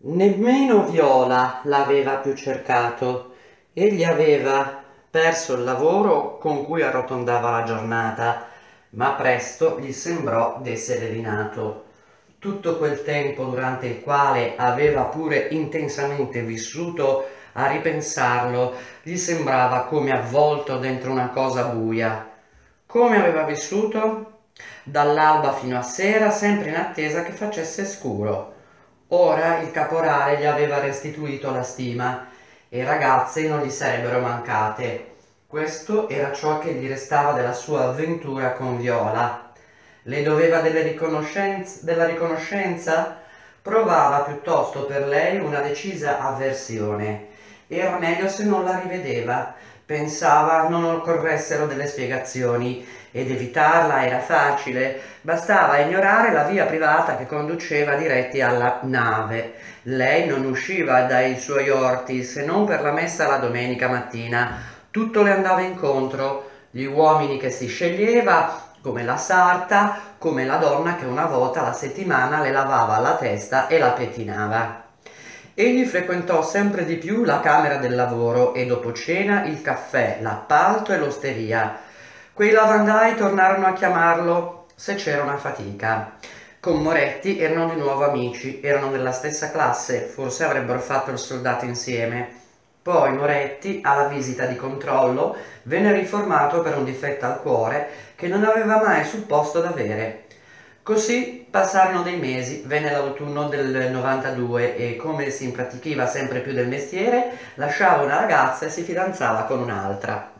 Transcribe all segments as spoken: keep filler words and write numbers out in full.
Nemmeno Viola l'aveva più cercato. Egli aveva perso il lavoro con cui arrotondava la giornata, ma presto gli sembrò d'essere rinato. Tutto quel tempo durante il quale aveva pure intensamente vissuto, a ripensarlo, gli sembrava come avvolto dentro una cosa buia. Come aveva vissuto? Dall'alba fino a sera, sempre in attesa che facesse scuro. Ora il caporale gli aveva restituito la stima e ragazze non gli sarebbero mancate. Questo era ciò che gli restava della sua avventura con Viola. Le doveva delle riconoscenz- della riconoscenza? Provava piuttosto per lei una decisa avversione. Era meglio se non la rivedeva. Pensava non occorressero delle spiegazioni ed evitarla era facile, bastava ignorare la via privata che conduceva diretti alla nave. Lei non usciva dai suoi orti se non per la messa la domenica mattina. Tutto le andava incontro, gli uomini che si sceglieva, come la sarta, come la donna che una volta alla settimana le lavava la testa e la pettinava. Egli frequentò sempre di più la camera del lavoro e dopo cena il caffè, l'appalto e l'osteria. Quei lavandai tornarono a chiamarlo se c'era una fatica. Con Moretti erano di nuovo amici, erano della stessa classe, forse avrebbero fatto il soldato insieme. Poi Moretti, alla visita di controllo, venne riformato per un difetto al cuore che non aveva mai supposto d'avere. Così passarono dei mesi, venne l'autunno del novantadue e, come si impratichiva sempre più del mestiere, lasciava una ragazza e si fidanzava con un'altra.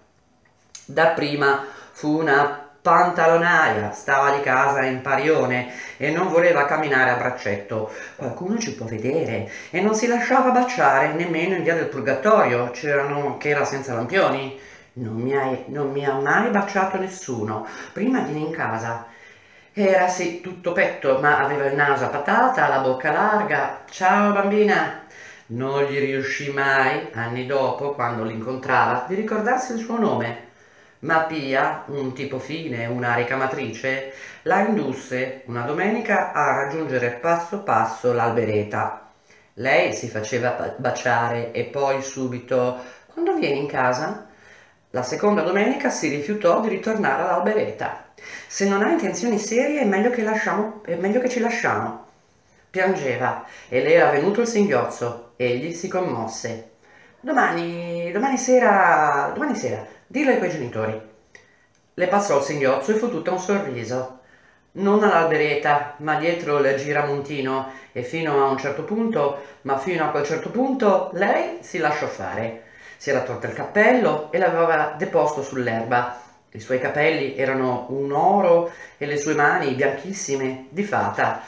Dapprima fu una pantalonaia, stava di casa in parione e non voleva camminare a braccetto. Qualcuno ci può vedere e non si lasciava baciare nemmeno in via del Purgatorio, c'erano che era senza lampioni. Non mi, hai, non mi ha mai baciato nessuno, prima vieni in casa. Era sì tutto petto, ma aveva il naso a patata, la bocca larga. Ciao bambina! Non gli riuscì mai, anni dopo, quando l'incontrava, di ricordarsi il suo nome. Ma Pia, un tipo fine, una ricamatrice, la indusse una domenica a raggiungere passo passo l'albereta. Lei si faceva baciare e poi subito: «Quando vieni in casa?» La seconda domenica si rifiutò di ritornare all'albereta. «Se non hai intenzioni serie è meglio che lasciamo, è meglio che ci lasciamo». Piangeva e le era venuto il singhiozzo. Egli si commosse. «Domani, domani sera, domani sera, dillo ai tuoi genitori». Le passò il singhiozzo e fu tutto un sorriso. Non all'albereta, ma dietro il giramontino e fino a un certo punto, ma fino a quel certo punto, lei si lasciò fare. Si era tolta il cappello e l'aveva deposto sull'erba. I suoi capelli erano un oro e le sue mani bianchissime di fata.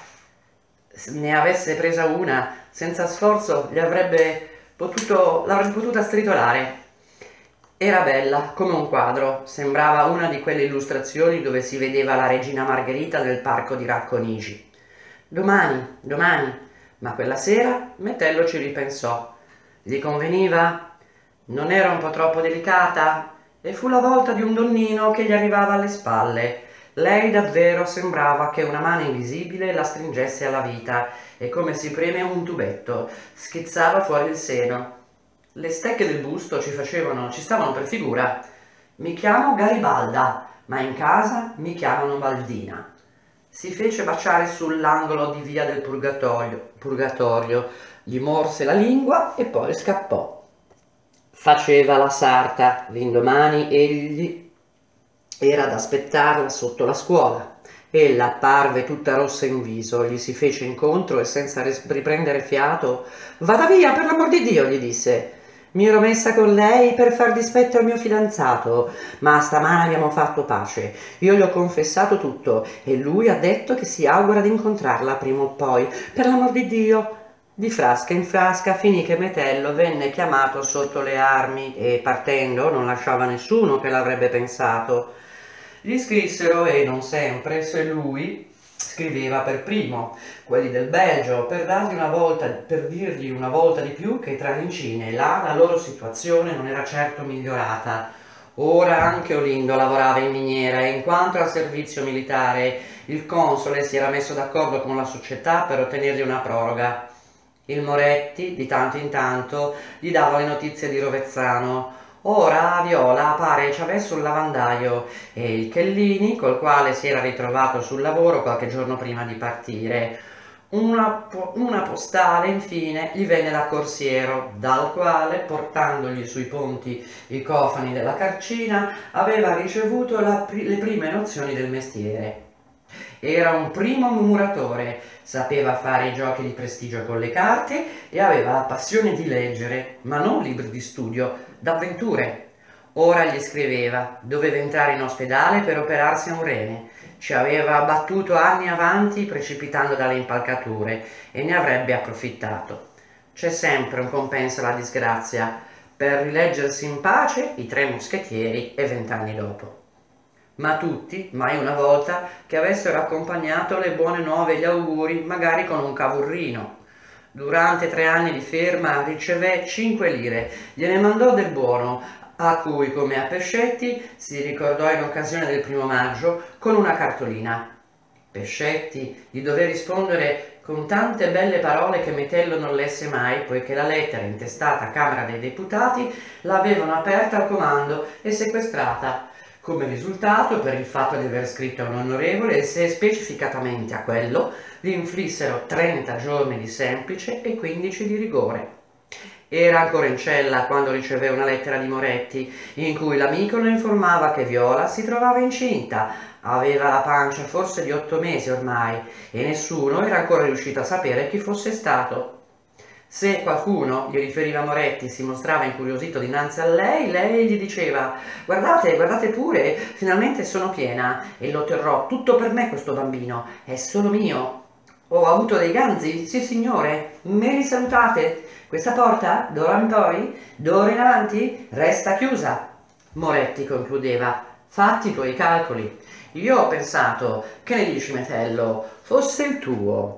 Se ne avesse presa una, senza sforzo, gli avrebbe potuto, l'avrebbe potuta stritolare. Era bella, come un quadro, sembrava una di quelle illustrazioni dove si vedeva la regina Margherita nel parco di Racconigi. Domani, domani, ma quella sera Metello ci ripensò. Gli conveniva? Non era un po' troppo delicata? E fu la volta di un donnino che gli arrivava alle spalle. Lei davvero sembrava che una mano invisibile la stringesse alla vita e, come si preme un tubetto, schizzava fuori il seno. Le stecche del busto ci facevano, ci stavano per figura. «Mi chiamo Garibalda, ma in casa mi chiamano Baldina». Si fece baciare sull'angolo di via del Purgatorio, Purgatorio, gli morse la lingua e poi scappò. Faceva la sarta, l'indomani egli era ad aspettarla sotto la scuola. Ella apparve tutta rossa in viso, gli si fece incontro e senza riprendere fiato: «Vada via, per l'amor di Dio», gli disse. «Mi ero messa con lei per far dispetto al mio fidanzato, ma stamane abbiamo fatto pace. Io gli ho confessato tutto e lui ha detto che si augura di incontrarla prima o poi. Per l'amor di Dio». Di frasca in frasca finì che Metello venne chiamato sotto le armi e, partendo, non lasciava nessuno che l'avrebbe pensato. Gli scrissero, e non sempre, se lui scriveva per primo, quelli del Belgio, per dargli una volta, per dirgli una volta di più che tra Lincine e là la loro situazione non era certo migliorata. Ora anche Olindo lavorava in miniera e, in quanto al servizio militare, il console si era messo d'accordo con la società per ottenergli una proroga. Il Moretti, di tanto in tanto, gli dava le notizie di Rovezzano. Ora Viola pare ci avesse un lavandaio e il Chellini, col quale si era ritrovato sul lavoro qualche giorno prima di partire. Una, po- una postale, infine, gli venne da Corsiero, dal quale, portandogli sui ponti i cofani della carcina, aveva ricevuto la pri- le prime nozioni del mestiere. Era un primo muratore, sapeva fare i giochi di prestigio con le carte e aveva la passione di leggere, ma non libri di studio, d'avventure. Ora gli scriveva, doveva entrare in ospedale per operarsi a un rene. Ci aveva battuto anni avanti precipitando dalle impalcature e ne avrebbe approfittato. C'è sempre un compenso alla disgrazia, per rileggersi in pace i Tre Moschettieri e vent'anni dopo. Ma tutti, mai una volta, che avessero accompagnato le buone nuove e gli auguri, magari con un cavurrino. Durante tre anni di ferma ricevé cinque lire, gliene mandò del buono, a cui, come a Pescetti, si ricordò in occasione del primo maggio con una cartolina. Pescetti gli dové rispondere con tante belle parole che Metello non lesse mai, poiché la lettera intestata a Camera dei Deputati l'avevano aperta al comando e sequestrata. Come risultato, per il fatto di aver scritto a un onorevole e se specificatamente a quello, gli inflissero trenta giorni di semplice e quindici di rigore. Era ancora in cella quando ricevè una lettera di Moretti, in cui l'amico lo informava che Viola si trovava incinta, aveva la pancia forse di otto mesi ormai, e nessuno era ancora riuscito a sapere chi fosse stato. Se qualcuno, gli riferiva Moretti, si mostrava incuriosito dinanzi a lei, lei gli diceva: guardate, guardate pure, finalmente sono piena e lo terrò tutto per me questo bambino, è solo mio. Ho avuto dei ganzi? Sì signore, me li salutate? Questa porta, d'ora in poi, d'ora in avanti, resta chiusa. Moretti concludeva: fatti i tuoi calcoli. Io ho pensato, che ne dici Metello, fosse il tuo.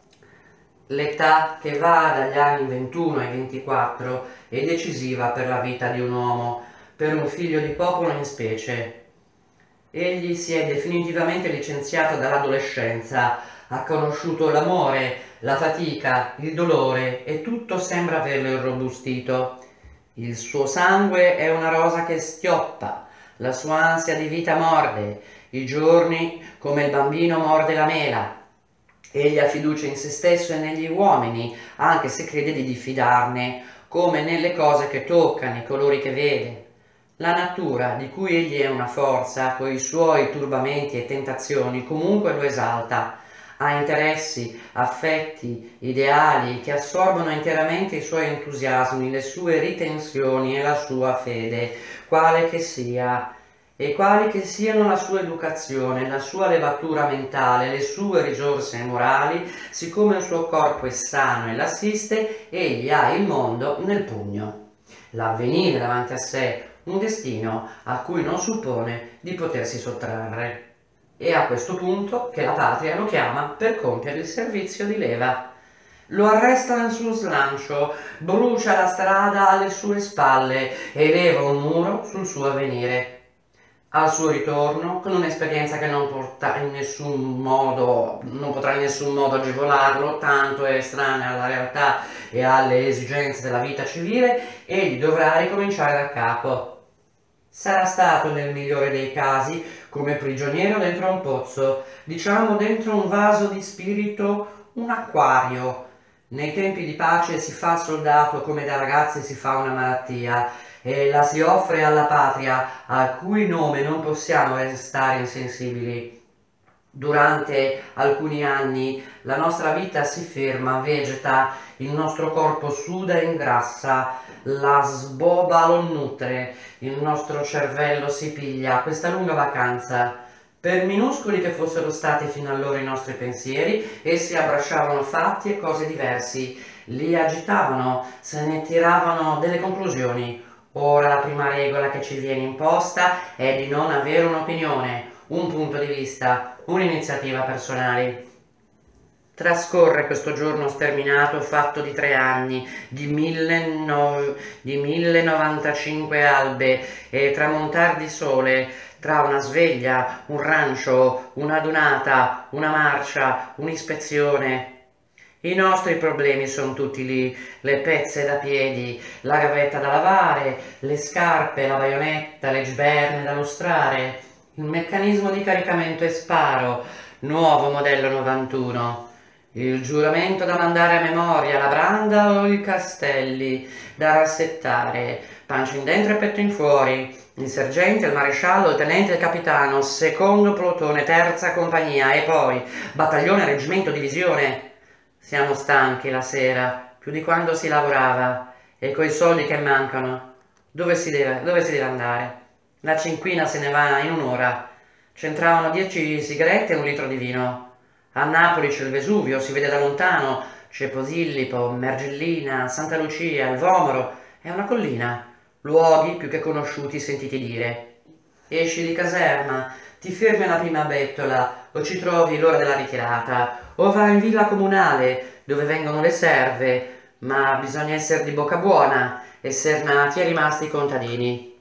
L'età che va dagli anni ventuno ai ventiquattro è decisiva per la vita di un uomo, per un figlio di popolo in specie. Egli si è definitivamente licenziato dall'adolescenza, ha conosciuto l'amore, la fatica, il dolore e tutto sembra averlo irrobustito. Il suo sangue è una rosa che schioppa, la sua ansia di vita morde, i giorni come il bambino morde la mela. Egli ha fiducia in se stesso e negli uomini, anche se crede di diffidarne, come nelle cose che tocca, nei colori che vede. La natura, di cui egli è una forza, coi suoi turbamenti e tentazioni, comunque lo esalta. Ha interessi, affetti, ideali che assorbono interamente i suoi entusiasmi, le sue ritenzioni e la sua fede, quale che sia, e quali che siano la sua educazione, la sua levatura mentale, le sue risorse morali, siccome il suo corpo è sano e l'assiste, egli ha il mondo nel pugno, l'avvenire davanti a sé, un destino a cui non suppone di potersi sottrarre. È a questo punto che la patria lo chiama per compiere il servizio di leva. Lo arresta nel suo slancio, brucia la strada alle sue spalle e leva un muro sul suo avvenire. Al suo ritorno, con un'esperienza che non, porta in nessun modo, non potrà in nessun modo agevolarlo, tanto è estranea alla realtà e alle esigenze della vita civile, egli dovrà ricominciare da capo. Sarà stato, nel migliore dei casi, come prigioniero dentro un pozzo, diciamo dentro un vaso di spirito, un acquario. Nei tempi di pace si fa soldato come da ragazzi si fa una malattia, e la si offre alla patria, al cui nome non possiamo restare insensibili. Durante alcuni anni la nostra vita si ferma, vegeta, il nostro corpo suda e ingrassa, la sboba lo nutre, il nostro cervello si piglia questa lunga vacanza. Per minuscoli che fossero stati fino allora i nostri pensieri, essi abbracciavano fatti e cose diversi, li agitavano, se ne tiravano delle conclusioni. Ora la prima regola che ci viene imposta è di non avere un'opinione, un punto di vista, un'iniziativa personale. Trascorre questo giorno sterminato fatto di tre anni, di mille, no, di mille novantacinque albe e tramontar di sole, tra una sveglia, un rancio, una dunata, una marcia, un'ispezione. I nostri problemi sono tutti lì, le pezze da piedi, la gavetta da lavare, le scarpe, la baionetta, le giberne da lustrare, il meccanismo di caricamento e sparo, nuovo modello novantuno, il giuramento da mandare a memoria, la branda o i castelli da rassettare, pancia in dentro e petto in fuori, il sergente, il maresciallo, il tenente e il capitano, secondo plotone, terza compagnia e poi battaglione, reggimento, divisione. Siamo stanchi la sera, più di quando si lavorava, e coi soldi che mancano, dove si deve, dove si deve andare? La cinquina se ne va in un'ora. C'entravano dieci sigarette e un litro di vino. A Napoli c'è il Vesuvio, si vede da lontano, c'è Posillipo, Mergellina, Santa Lucia, il Vomero, è una collina, luoghi più che conosciuti sentiti dire. Esci di caserma, ti fermi alla prima bettola, o ci trovi l'ora della ritirata, o vai in villa comunale, dove vengono le serve, ma bisogna essere di bocca buona, esser nati e rimasti contadini.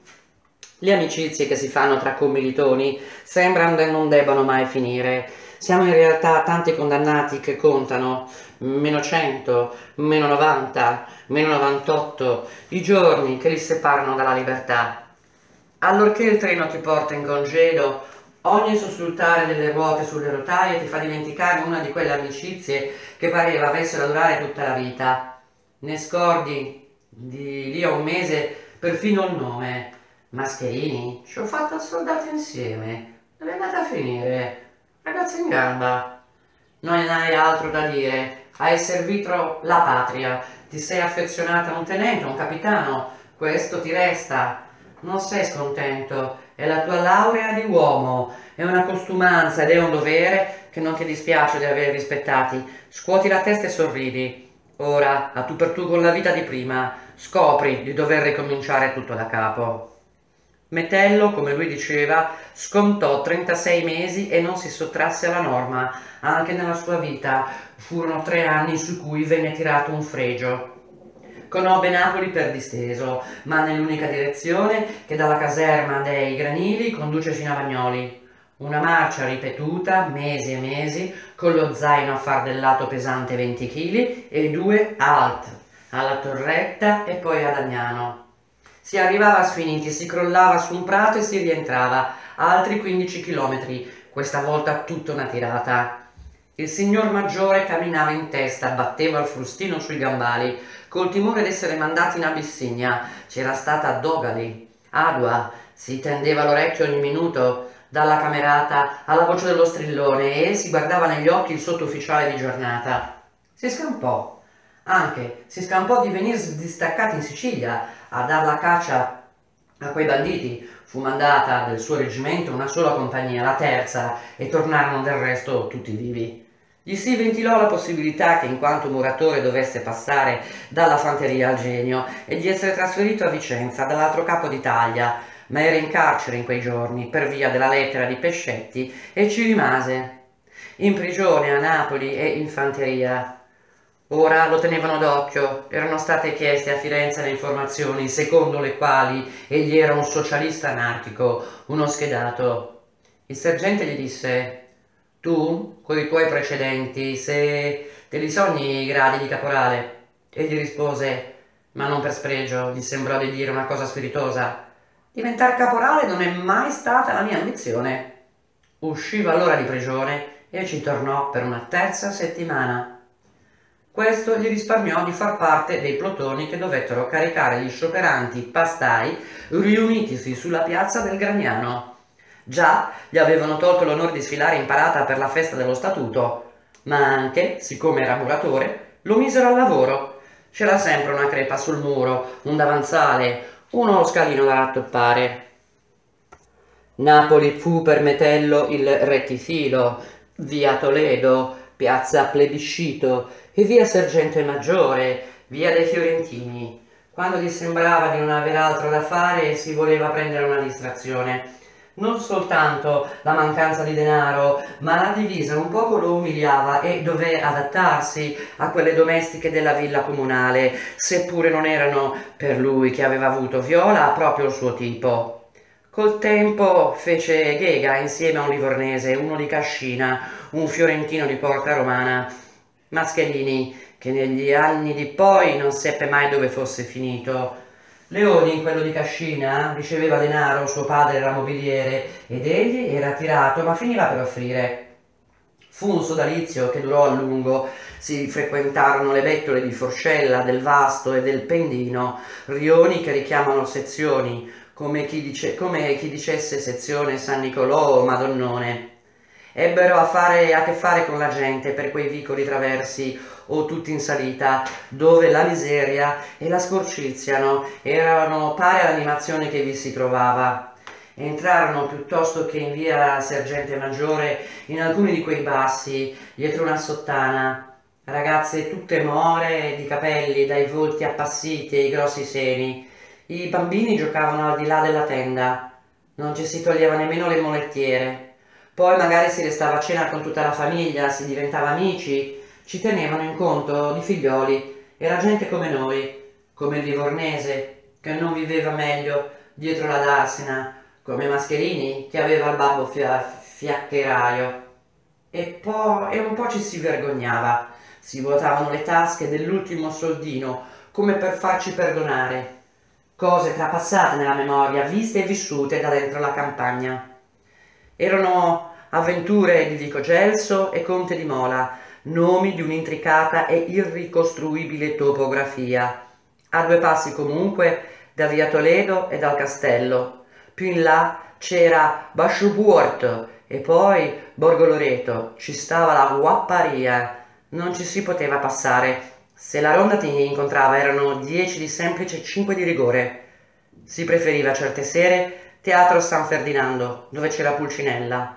Le amicizie che si fanno tra commilitoni sembrano che non debbano mai finire. Siamo in realtà tanti condannati che contano, meno cento, meno novanta, meno novantotto, i giorni che li separano dalla libertà. Allorché il treno ti porta in congedo, ogni sussultare delle ruote sulle rotaie ti fa dimenticare una di quelle amicizie che pareva avessero a durare tutta la vita. Ne scordi di lì a un mese perfino il nome. Mascherini, ci ho fatto il soldato insieme. Dove è andata a finire? Ragazzo in gamba. Non hai altro da dire. Hai servito la patria. Ti sei affezionata a un tenente, a un capitano. Questo ti resta. Non sei scontento. È la tua laurea di uomo. È una costumanza ed è un dovere che non ti dispiace di aver rispettati. Scuoti la testa e sorridi. Ora, a tu per tu con la vita di prima, scopri di dover ricominciare tutto da capo. Metello, come lui diceva, scontò trentasei mesi e non si sottrasse alla norma. Anche nella sua vita furono tre anni su cui venne tirato un fregio. Conobbe Napoli per disteso, ma nell'unica direzione che dalla caserma dei Granili conduce fino a Bagnoli. Una marcia ripetuta, mesi e mesi, con lo zaino affardellato pesante venti chili e due alt, alla Torretta e poi ad Agnano. Si arrivava a Sfiniti, si crollava su un prato e si rientrava, altri quindici chilometri, questa volta tutta una tirata. Il signor Maggiore camminava in testa, batteva il frustino sui gambali, col timore d'essere mandati in Abissinia. C'era stata Dogali, Adua, si tendeva l'orecchio ogni minuto, dalla camerata alla voce dello strillone, e si guardava negli occhi il sottufficiale di giornata. Si scampò, anche, si scampò di venire distaccati in Sicilia, a dar la caccia a quei banditi. Fu mandata del suo reggimento una sola compagnia, la terza, e tornarono del resto tutti vivi. Gli si ventilò la possibilità che in quanto muratore dovesse passare dalla fanteria al genio e di essere trasferito a Vicenza, dall'altro capo d'Italia, ma era in carcere in quei giorni per via della lettera di Pescetti e ci rimase, in prigione a Napoli e in fanteria. Ora lo tenevano d'occhio, erano state chieste a Firenze le informazioni secondo le quali egli era un socialista anarchico, uno schedato. Il sergente gli disse: tu, con i tuoi precedenti, se te li sogni i gradi di caporale? Egli rispose, ma non per spregio, gli sembrò di dire una cosa spiritosa: diventare caporale non è mai stata la mia ambizione. Usciva allora di prigione e ci tornò per una terza settimana. Questo gli risparmiò di far parte dei plotoni che dovettero caricare gli scioperanti pastai riunitisi sulla piazza del Gragnano. Già gli avevano tolto l'onore di sfilare in parata per la festa dello statuto, ma anche, siccome era muratore, lo misero al lavoro. C'era sempre una crepa sul muro, un davanzale, uno scalino da rattoppare. Napoli fu per Metello il rettifilo, via Toledo, piazza Plebiscito e via Sergente Maggiore, via dei Fiorentini. Quando gli sembrava di non aver altro da fare, si voleva prendere una distrazione. Non soltanto la mancanza di denaro, ma la divisa un poco lo umiliava e dové adattarsi a quelle domestiche della villa comunale, seppure non erano, per lui che aveva avuto Viola, proprio il suo tipo. Col tempo fece ghega insieme a un livornese, uno di Cascina, un fiorentino di Porta Romana, Mascherini, che negli anni di poi non seppe mai dove fosse finito. Leoni, quello di Cascina, riceveva denaro, suo padre era mobiliere ed egli era tirato, ma finiva per offrire. Fu un sodalizio che durò a lungo, si frequentarono le bettole di Forcella, del Vasto e del Pendino, rioni che richiamano sezioni, come chi, dice, come chi dicesse sezione San Nicolò o Madonnone. Ebbero a, fare, a che fare con la gente per quei vicoli traversi o tutti in salita, dove la miseria e la sporcizia erano pari all'animazione che vi si trovava. Entrarono piuttosto che in via Sergente Maggiore in alcuni di quei bassi, dietro una sottana, ragazze tutte more di capelli dai volti appassiti e i grossi seni. I bambini giocavano al di là della tenda, non ci si toglieva nemmeno le molettiere. Poi magari si restava a cena con tutta la famiglia, si diventava amici, ci tenevano in conto di figlioli, era gente come noi, come il livornese, che non viveva meglio dietro la darsena, come Mascherini, che aveva il babbo fia fiaccheraio. E poi e un po' ci si vergognava, si vuotavano le tasche dell'ultimo soldino, come per farci perdonare. Cose trapassate nella memoria, viste e vissute da dentro la campagna. Erano avventure di Vico Gelso e Conte di Mola, nomi di un'intricata e irricostruibile topografia, a due passi comunque da via Toledo e dal castello. Più in là c'era Basciupuorto e poi Borgo Loreto, ci stava la Guapparia, non ci si poteva passare. Se la ronda ti incontrava erano dieci di semplice e cinque di rigore. Si preferiva certe sere Teatro San Ferdinando, dove c'era Pulcinella,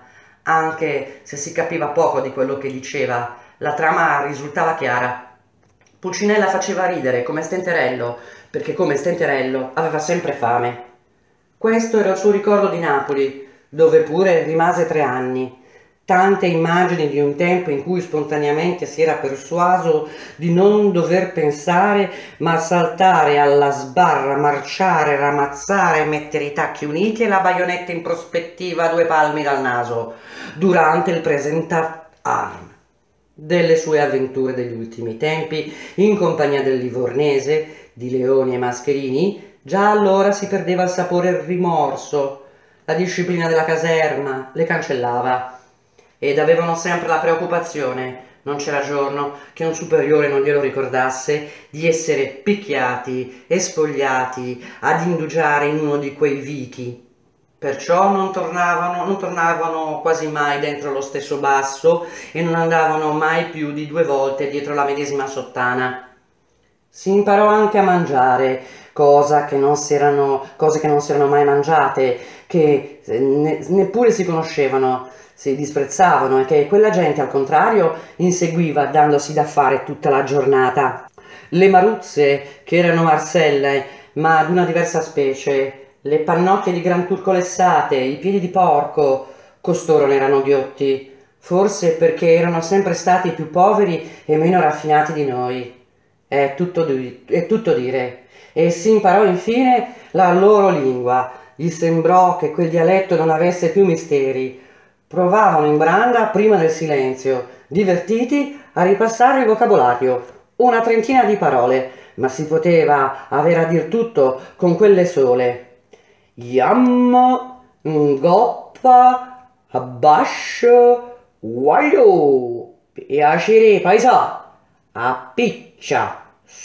anche se si capiva poco di quello che diceva, la trama risultava chiara. Pulcinella faceva ridere come Stenterello, perché come Stenterello aveva sempre fame. Questo era il suo ricordo di Napoli, dove pure rimase tre anni. Tante immagini di un tempo in cui spontaneamente si era persuaso di non dover pensare, ma saltare alla sbarra, marciare, ramazzare, mettere i tacchi uniti e la baionetta in prospettiva a due palmi dal naso, durante il presenta arm. Delle sue avventure degli ultimi tempi, in compagnia del Livornese, di Leoni e Mascherini, già allora si perdeva il sapore e il rimorso. La disciplina della caserma le cancellava. Ed avevano sempre la preoccupazione, non c'era giorno che un superiore non glielo ricordasse, di essere picchiati e spogliati ad indugiare in uno di quei vichi. Perciò non tornavano, non tornavano quasi mai dentro lo stesso basso e non andavano mai più di due volte dietro la medesima sottana. Si imparò anche a mangiare, cosa che non si erano, cose che non si erano mai mangiate, che ne, neppure si conoscevano, si disprezzavano e che quella gente al contrario inseguiva dandosi da fare tutta la giornata. Le maruzze, che erano marselle, ma di una diversa specie, le pannocchie di gran turco lessate, i piedi di porco, costoro ne erano ghiotti, forse perché erano sempre stati più poveri e meno raffinati di noi. È tutto, di, è tutto dire. E si imparò infine la loro lingua. Gli sembrò che quel dialetto non avesse più misteri. Provavano in branda prima del silenzio, divertiti a ripassare il vocabolario, una trentina di parole, ma si poteva avere a dir tutto con quelle sole. Yam, ngoppa, abbascio, guaglio, piacere paesà, appiccia,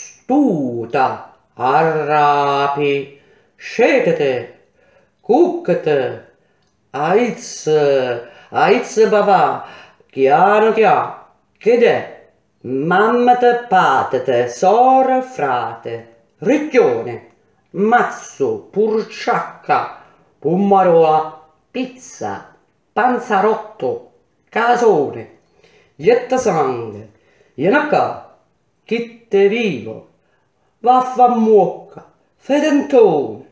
stuta, arrapi, scetete, cuccate, aiz, aiz babà, chiano chiano, che è, mammate patate, sora frate, ricchione, mazzo, purciacca, pomarola, pizza, panzarotto, casone, sangue, ienacca, chitte vivo, vaffamuocca, fedentone,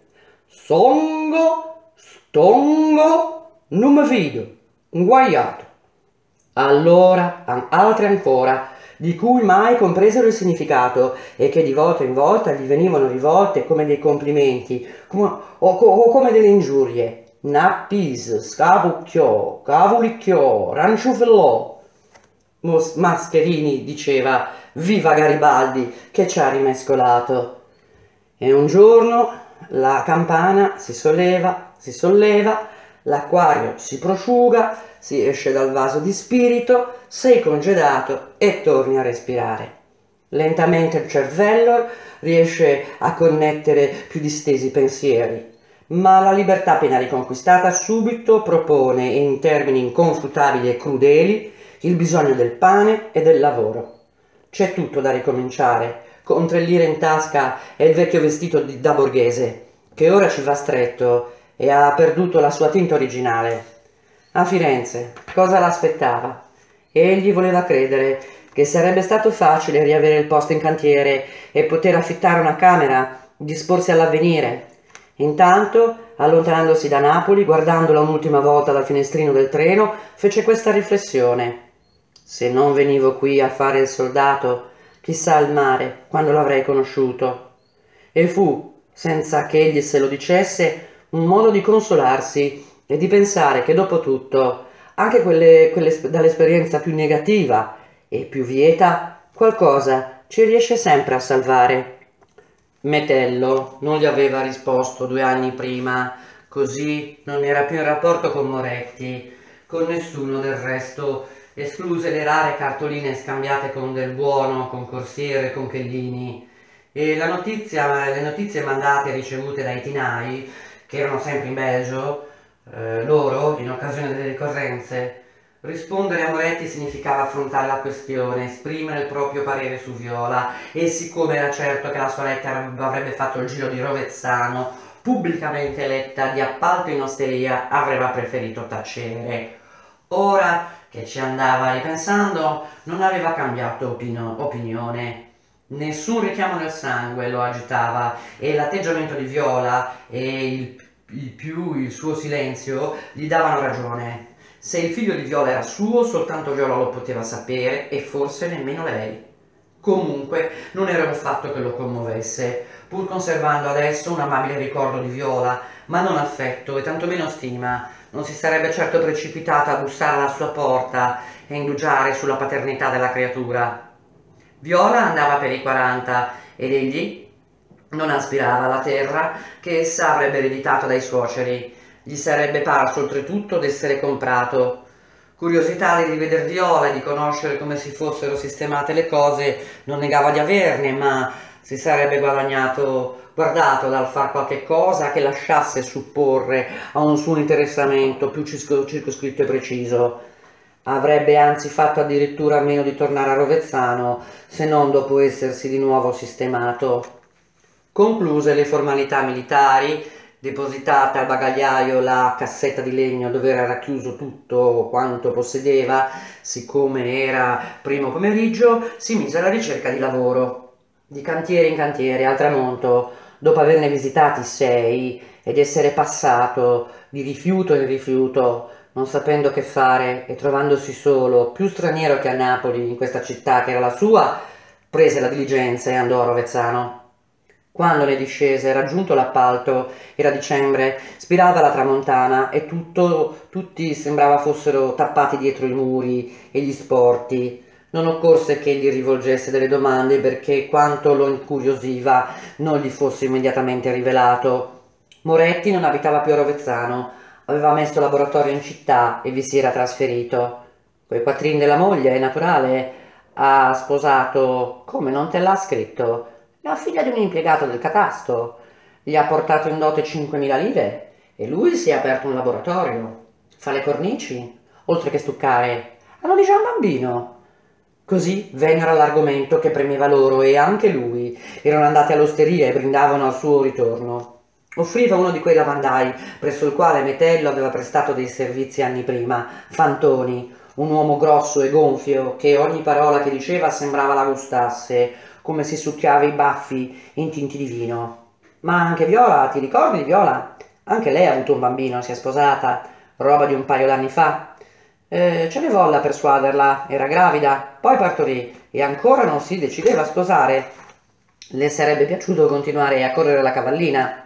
songo, stongo, non mi fido, inguaiato. Allora, altre ancora, di cui mai compresero il significato e che di volta in volta gli venivano rivolte come dei complimenti come, o, o come delle ingiurie. Nappis, scapucchiò, cavulicchiò, ranciufellò. Mos- Mascherini diceva viva Garibaldi che ci ha rimescolato. E un giorno la campana si solleva, si solleva, l'acquario si prosciuga, si esce dal vaso di spirito, sei congedato e torni a respirare. Lentamente il cervello riesce a connettere più distesi pensieri, ma la libertà appena riconquistata subito propone in termini inconfutabili e crudeli il bisogno del pane e del lavoro. C'è tutto da ricominciare, con tre lire in tasca e il vecchio vestito di, da borghese, che ora ci va stretto e ha perduto la sua tinta originale. A Firenze, cosa l'aspettava? Egli voleva credere che sarebbe stato facile riavere il posto in cantiere e poter affittare una camera, disporsi all'avvenire. Intanto, allontanandosi da Napoli, guardandola un'ultima volta dal finestrino del treno, fece questa riflessione. Se non venivo qui a fare il soldato, chissà il mare, quando l'avrei conosciuto. E fu, senza che egli se lo dicesse, un modo di consolarsi e di pensare che dopo tutto, anche quelle, quelle, dall'esperienza più negativa e più vieta, qualcosa ci riesce sempre a salvare. Metello non gli aveva risposto due anni prima, così non era più in rapporto con Moretti, con nessuno del resto, escluse le rare cartoline scambiate con Del Buono, con Corsier e con Chellini, e la notizia, le notizie mandate e ricevute dai tinai, che erano sempre in Belgio, eh, loro, in occasione delle ricorrenze, rispondere a Moretti significava affrontare la questione, esprimere il proprio parere su Viola, e siccome era certo che la sua lettera avrebbe fatto il giro di Rovezzano, pubblicamente eletta di appalto in osteria, avrebbe preferito tacere. Ora che ci andava ripensando, non aveva cambiato opino- opinione. Nessun richiamo nel sangue lo agitava e l'atteggiamento di Viola e il, il più il suo silenzio gli davano ragione. Se il figlio di Viola era suo, soltanto Viola lo poteva sapere e forse nemmeno lei. Comunque non era un fatto che lo commuovesse, pur conservando adesso un amabile ricordo di Viola, ma non affetto e tantomeno stima. Non si sarebbe certo precipitata a bussare alla sua porta e indugiare sulla paternità della creatura. Viola andava per i quaranta ed egli non aspirava alla terra che essa avrebbe ereditato dai suoceri. Gli sarebbe parso oltretutto d'essere comprato. Curiosità di riveder Viola e di conoscere come si fossero sistemate le cose non negava di averne, ma si sarebbe guadagnato, guardato dal far qualche cosa che lasciasse supporre a un suo interessamento più circoscritto e preciso. Avrebbe anzi fatto addirittura a meno di tornare a Rovezzano, se non dopo essersi di nuovo sistemato. Concluse le formalità militari, depositata al bagagliaio la cassetta di legno dove era racchiuso tutto quanto possedeva, siccome era primo pomeriggio, si mise alla ricerca di lavoro. Di cantiere in cantiere, al tramonto, dopo averne visitati sei ed essere passato di rifiuto in rifiuto, non sapendo che fare e trovandosi solo, più straniero che a Napoli, in questa città che era la sua, prese la diligenza e andò a Rovezzano. Quando ne discese, raggiunto l'appalto, era dicembre, spirava la tramontana e tutto, tutti sembrava fossero tappati dietro i muri e gli sporti. Non occorse che gli rivolgesse delle domande perché quanto lo incuriosiva non gli fosse immediatamente rivelato. Moretti non abitava più a Rovezzano, aveva messo laboratorio in città e vi si era trasferito. Coi quattrini della moglie, è naturale, ha sposato, come non te l'ha scritto, la figlia di un impiegato del catasto. Gli ha portato in dote cinquemila lire e lui si è aperto un laboratorio. Fa le cornici, oltre che stuccare. Hanno già un bambino. Così vennero all'argomento che premeva loro e anche lui. Erano andati all'osteria e brindavano al suo ritorno. Offriva uno di quei lavandai presso il quale Metello aveva prestato dei servizi anni prima, Fantoni, un uomo grosso e gonfio che ogni parola che diceva sembrava la gustasse, come si succhiava i baffi intinti di vino. Ma anche Viola, ti ricordi Viola? Anche lei ha avuto un bambino, si è sposata, roba di un paio d'anni fa. Eh, ce ne volle a persuaderla, era gravida, poi partorì e ancora non si decideva a sposare. Le sarebbe piaciuto continuare a correre la cavallina.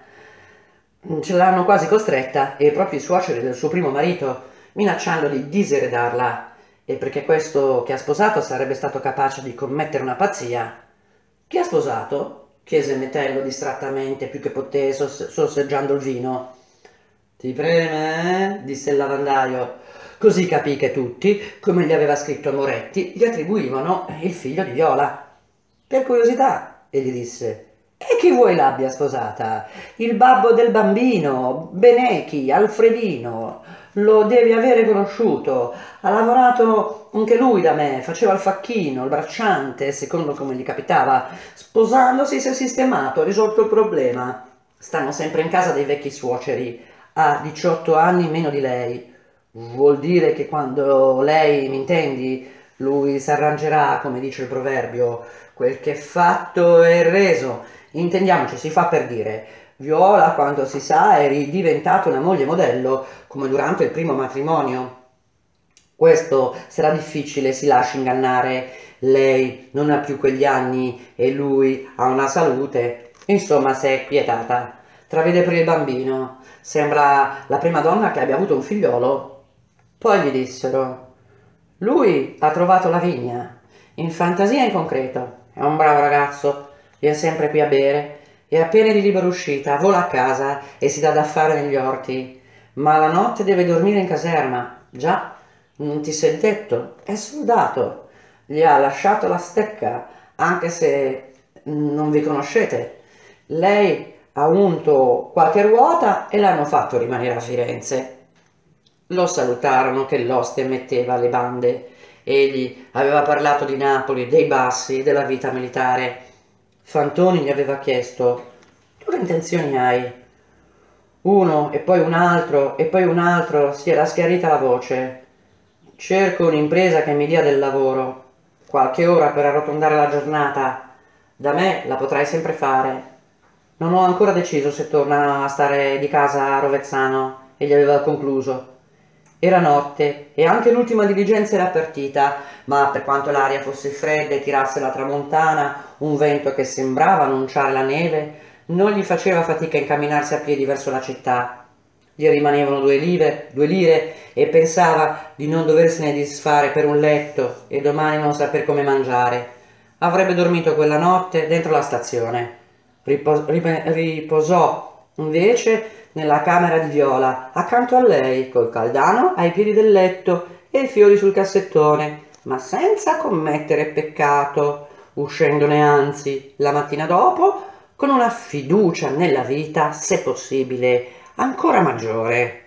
Ce l'hanno quasi costretta e proprio i suoceri del suo primo marito, minacciando di diseredarla. e perché questo che ha sposato sarebbe stato capace di commettere una pazzia. Chi ha sposato? Chiese Metello distrattamente, più che poté, sos- sorseggiando il vino. Ti preme, eh? Disse il lavandaio. Così capì che tutti, come gli aveva scritto Moretti, gli attribuivano il figlio di Viola. Per curiosità, egli disse. E chi vuoi l'abbia sposata? Il babbo del bambino, Benechi, Alfredino. Lo devi avere conosciuto. Ha lavorato anche lui da me, faceva il facchino, il bracciante, secondo come gli capitava. Sposandosi si è sistemato, ha risolto il problema. Stanno sempre in casa dei vecchi suoceri. Ha diciotto anni meno di lei. Vuol dire che quando lei, mi intendi, lui si arrangerà, come dice il proverbio, quel che è fatto è reso. Intendiamoci, si fa per dire. Viola, quando si sa, è ridiventata una moglie modello, come durante il primo matrimonio. Questo sarà difficile, si lasci ingannare. Lei non ha più quegli anni e lui ha una salute. Insomma, si è quietata. Travede per il bambino. Sembra la prima donna che abbia avuto un figliolo. Poi gli dissero: lui ha trovato la vigna, in fantasia e in concreto. È un bravo ragazzo, viene sempre qui a bere, è appena di libera uscita, vola a casa e si dà da fare negli orti. Ma la notte deve dormire in caserma. Già, non ti sei detto, è soldato. Gli ha lasciato la stecca, anche se non vi conoscete. Lei ha unto qualche ruota e l'hanno fatto rimanere a Firenze. Lo salutarono che l'oste metteva le bande. Egli aveva parlato di Napoli, dei bassi, della vita militare. Fantoni gli aveva chiesto: tu che intenzioni hai? Uno e poi un altro e poi un altro si era schiarita la voce. Cerco un'impresa che mi dia del lavoro, qualche ora per arrotondare la giornata. Da me la potrai sempre fare. Non ho ancora deciso se torna a stare di casa a Rovezzano, egli aveva concluso. Era notte e anche l'ultima diligenza era partita, ma per quanto l'aria fosse fredda e tirasse la tramontana, un vento che sembrava annunciare la neve, non gli faceva fatica a incamminarsi a piedi verso la città. Gli rimanevano due lire, due lire e pensava di non doversene disfare per un letto e domani non saper come mangiare. Avrebbe dormito quella notte dentro la stazione. Ripo- ripe- riposò invece nella camera di Viola, accanto a lei, col caldano ai piedi del letto e i fiori sul cassettone, ma senza commettere peccato, uscendone anzi, la mattina dopo, con una fiducia nella vita, se possibile, ancora maggiore.